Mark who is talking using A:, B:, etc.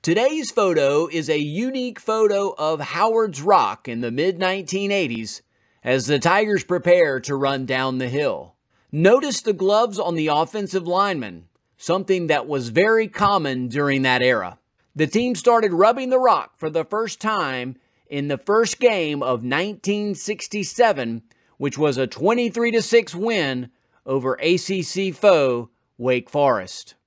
A: Today's photo is a unique photo of Howard's Rock in the mid-1980s as the Tigers prepare to run down the hill. Notice the gloves on the offensive lineman, something that was very common during that era. The team started rubbing the rock for the first time in the first game of 1967, which was a 23-6 win over ACC foe Wake Forest.